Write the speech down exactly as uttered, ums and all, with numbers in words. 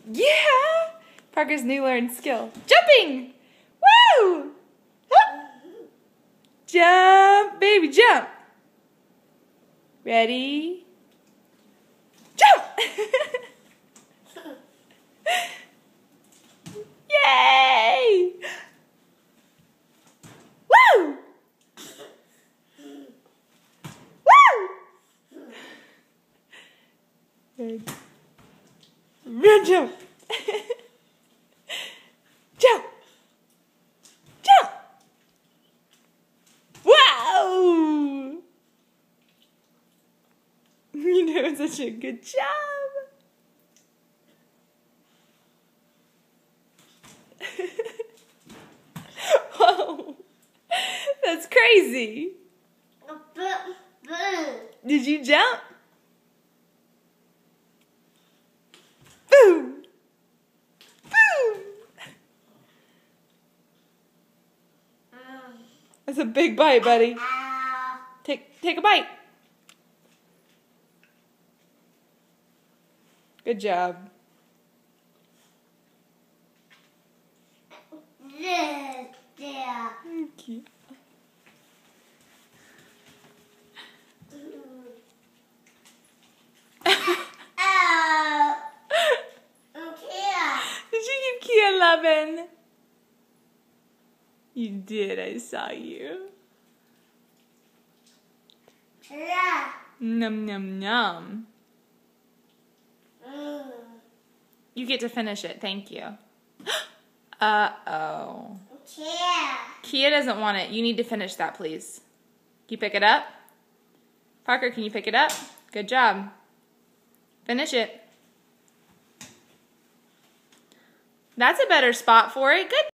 Yeah! Parker's new learned skill. Jumping! Woo! Hup. Jump, baby, jump. Ready? Jump! Yay! Woo! Woo! Good. Run, jump! Jump! Jump! Wow! You're doing such a good job. Whoa! That's crazy. Did you jump? Boom! Boom! That's a big bite, buddy. Take take a bite. Good job. Thank you. Did you give Kia lovin'? You did, I saw you. Yeah. Num num num. Mm. You get to finish it, thank you. Uh-oh. Yeah. Kia doesn't want it. You need to finish that, please. Can you pick it up? Parker, can you pick it up? Good job. Finish it. That's a better spot for it. Good.